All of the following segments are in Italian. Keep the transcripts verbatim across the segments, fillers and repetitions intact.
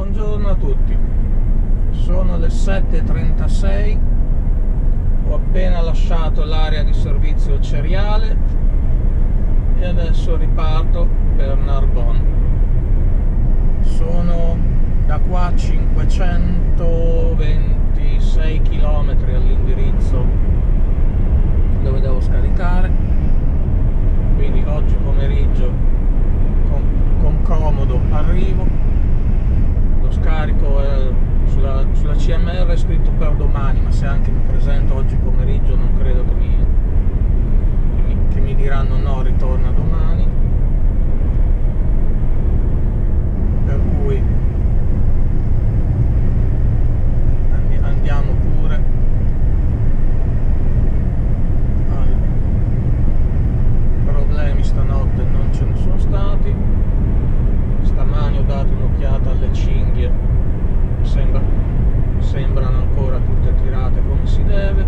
Buongiorno a tutti, sono le sette e trentasei, ho appena lasciato l'area di servizio cereale e adesso riparto per Narbonne. Sono da qua cinquecentoventisei chilometri all'indirizzo dove devo scaricare, quindi oggi pomeriggio con, con comodo arrivo. Lo scarico è sulla, sulla C M R è scritto per domani, ma se anche mi presento oggi pomeriggio non credo che mi, che mi, che mi diranno no, ritorna domani, per cui andiamo pure. Allora, problemi stanotte non ce ne sono stati. Stamani ho dato un'occhiata alle cinghie, sembra, sembrano ancora tutte tirate come si deve.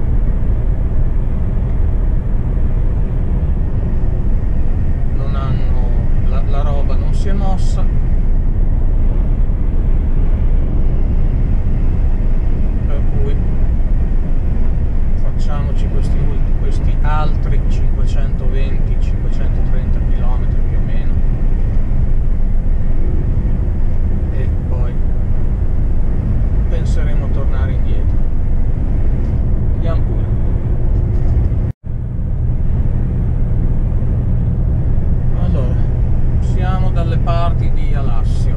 Non hanno, la, la roba non si è mossa. Per cui facciamoci questi, questi altri cinquecentoventi cinquecentotrenta chilometri più o meno. Penseremo a tornare indietro. Andiamo pure. Allora, siamo dalle parti di Alassio.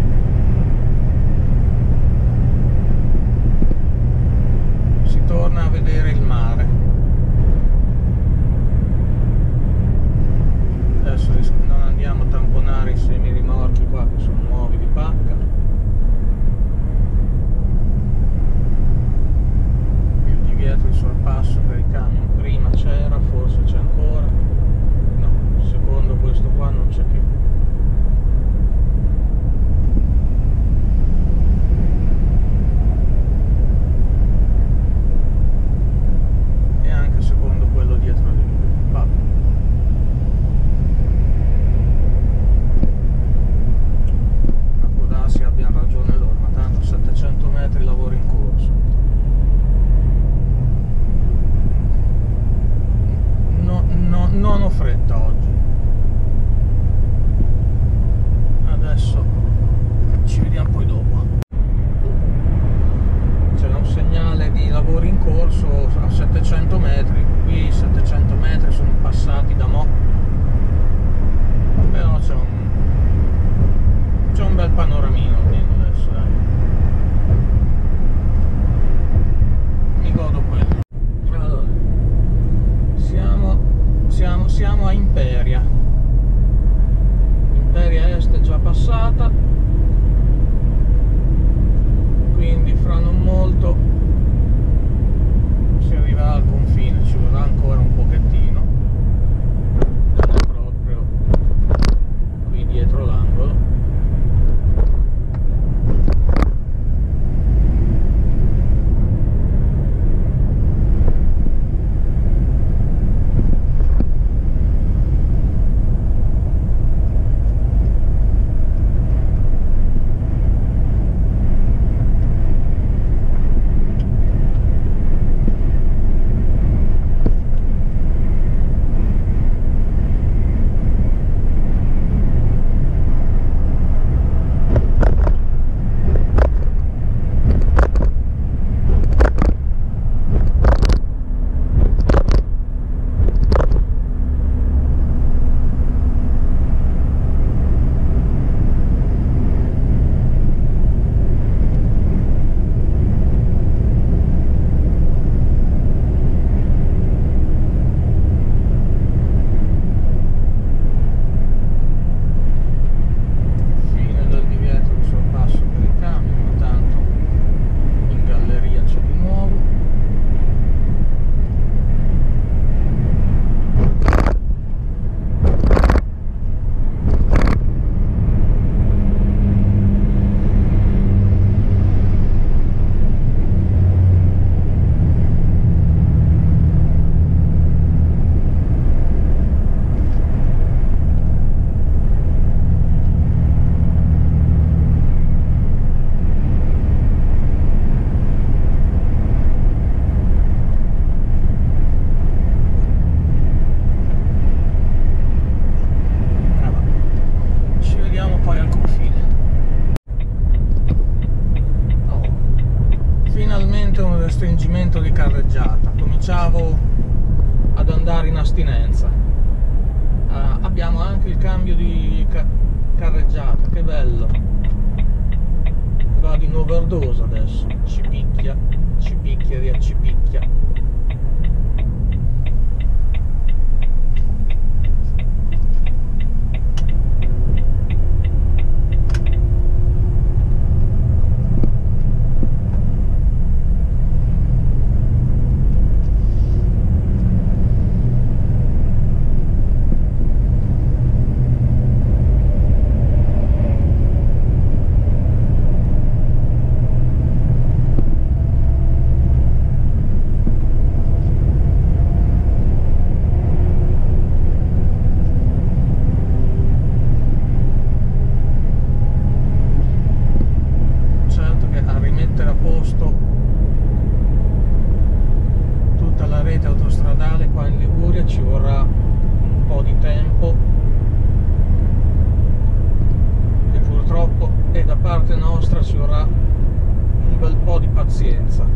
Si torna a vedere il mare. Adesso non andiamo a tamponare i semirimorchi qua che sono nuovi di pacca. Dietro il sorpasso per i camion prima c'era, forse c'è ancora, no, secondo questo qua non c'è più. E anche secondo quello dietro lì. Vabbè. Ma può darsi abbiano ragione loro, ma tanto settecento metri lavoro in corso. No, non ho fretta oggi. Adesso ci vediamo poi dopo. C'è un segnale di lavori in corso a settecento metri. Qui settecento metri sono passati da mo'. Però c'è un c'è un bel panoramino almeno adesso, dai. Mi godo quello. Allora, siamo Siamo, siamo a Imperia. Imperia Est è già passata, quindi fra non molto si arriverà al confine, ci vorrà ancora un pochettino. È proprio qui dietro l'angolo. carreggiata, cominciavo ad andare in astinenza. Uh, abbiamo anche il cambio di ca carreggiata, che bello, va in overdose adesso, ci picchia, ci picchia, riaccipicchia. Tutta la rete autostradale qua in Liguria ci vorrà un po' di tempo e purtroppo e da parte nostra ci vorrà un bel po' di pazienza.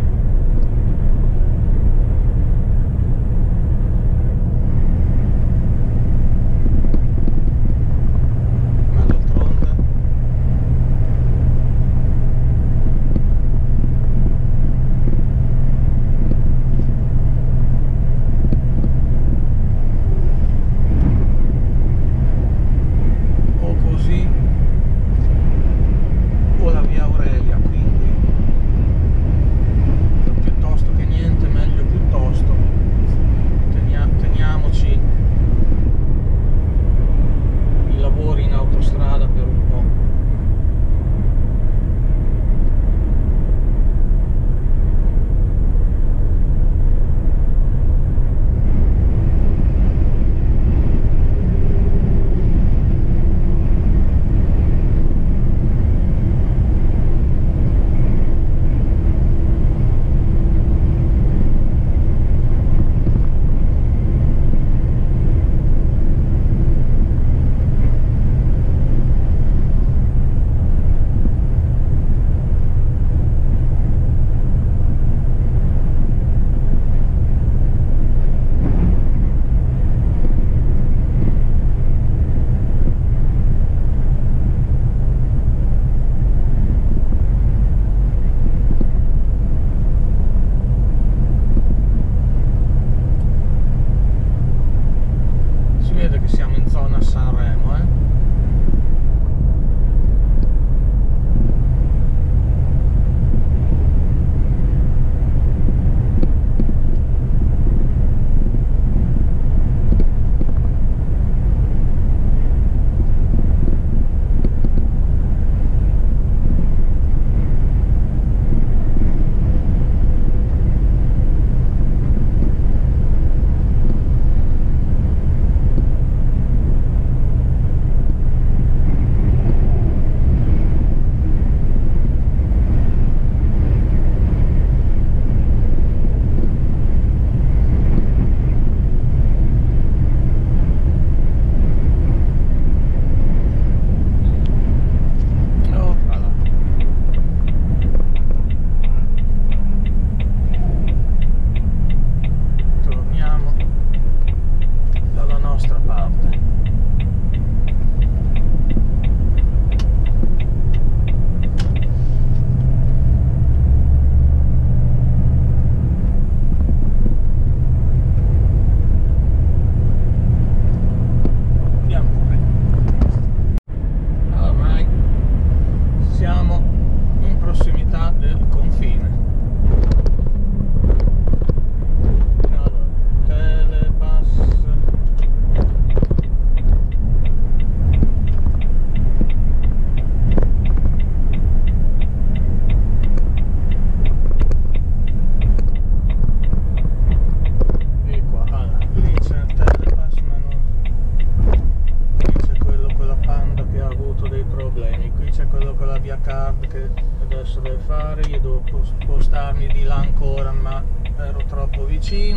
Spostarmi di là ancora, ma ero troppo vicino.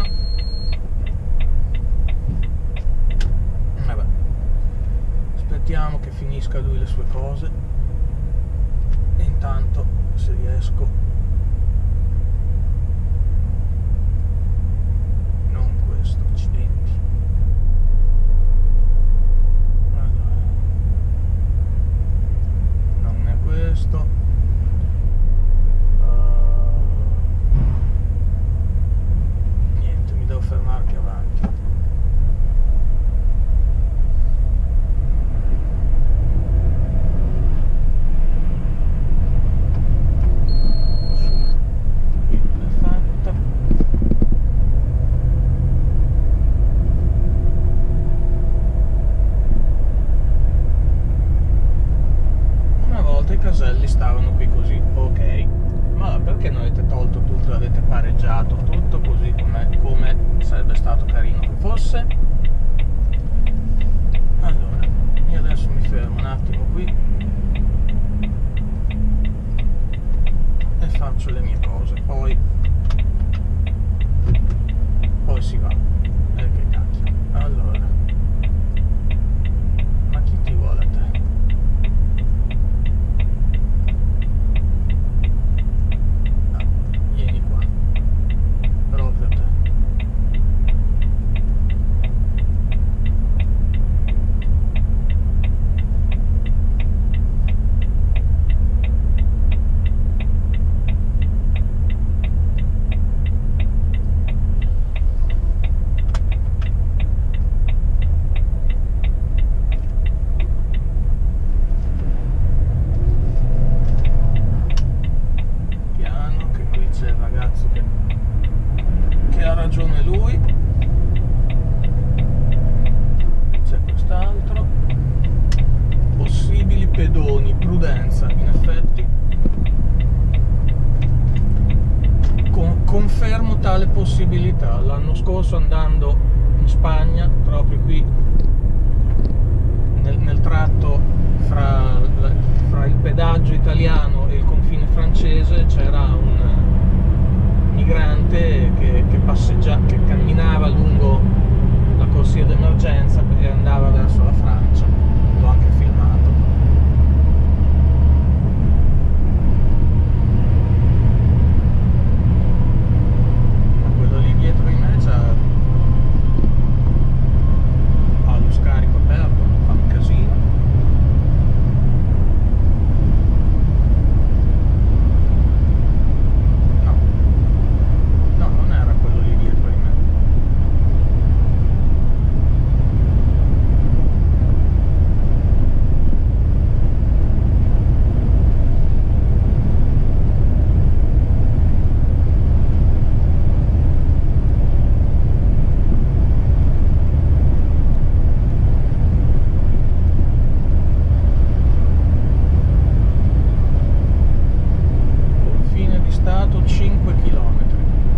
Vabbè, aspettiamo che finisca lui le sue cose e intanto, se riesco, possibilità. L'anno scorso, andando in Spagna, proprio qui nel, nel tratto fra, fra il pedaggio italiano e il confine francese, c'era un migrante che, che passeggiava, che camminava lungo la corsia d'emergenza e andava verso la Francia. L'ho anche filmato. Ma quello lì dietro di me c'ha ha lo scarico aperto, fa un casino. No, no, non era quello lì dietro di me. Confine di Stato cinque chilometri.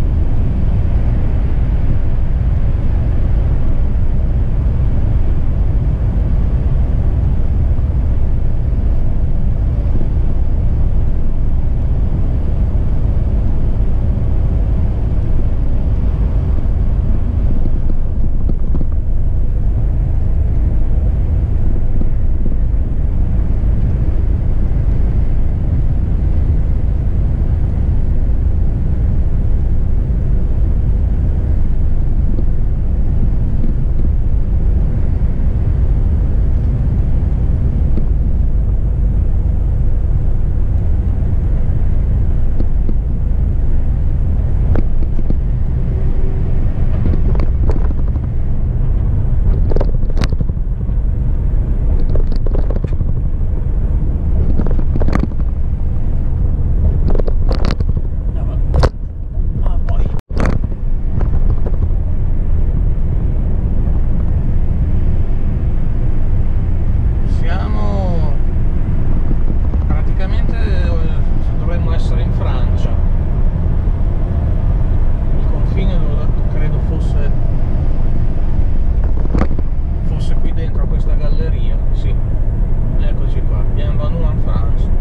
Ah, poi siamo praticamente, dovremmo essere in Francia. Il confine credo fosse fosse qui dentro a questa galleria. Sì, eccoci qua, bienvenue en France.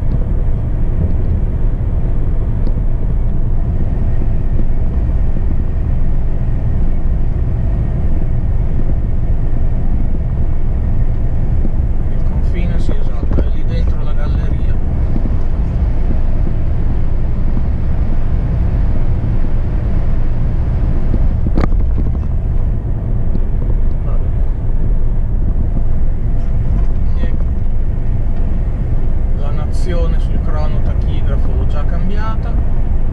Il confine, sì, esatto, è lì dentro la galleria. Vabbè. Ecco. La nazione sul cronotachigrafo l'ho già cambiata.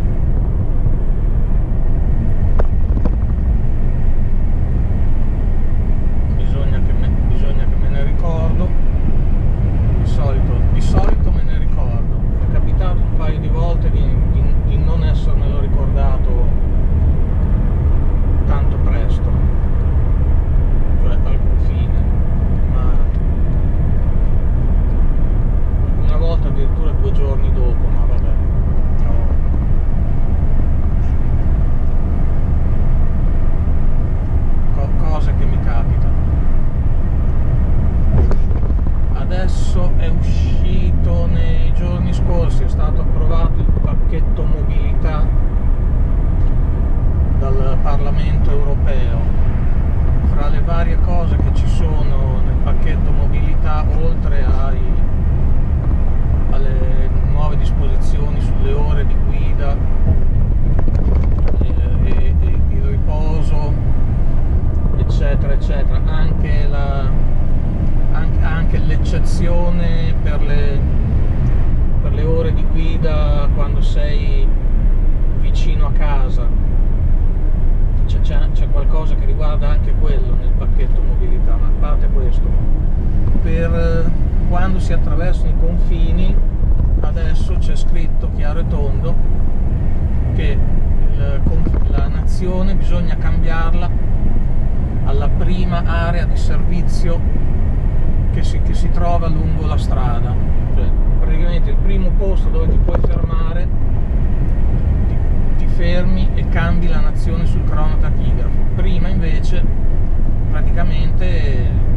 Bisogna che me, bisogna che me ne ricordo. Di solito, di solito me ne ricordo. È capitato un paio di volte di, di, di non essermelo ricordato tanto presto, cioè al confine, ma una volta addirittura due giorni dopo, ma vabbè, no. Co- cose che mi capitano. Adesso è uscito nei giorni scorsi, è stato approvato il pacchetto mobilità dal Parlamento europeo. Fra le varie cose che ci sono nel pacchetto mobilità, oltre ai, alle nuove disposizioni sulle ore di guida e, e, e il riposo, eccetera eccetera, anche la anche, anche l'eccezione per le, per le ore di guida quando sei vicino a casa. C'è qualcosa che riguarda anche quello nel pacchetto mobilità, ma a parte questo, per quando si attraversano i confini adesso c'è scritto chiaro e tondo che il, la nazione bisogna cambiarla alla prima area di servizio che si, che si trova lungo la strada, cioè praticamente il primo posto dove ti puoi fermare ti, ti fermi e cambi la nazione sul cronotachigrafo. Prima invece praticamente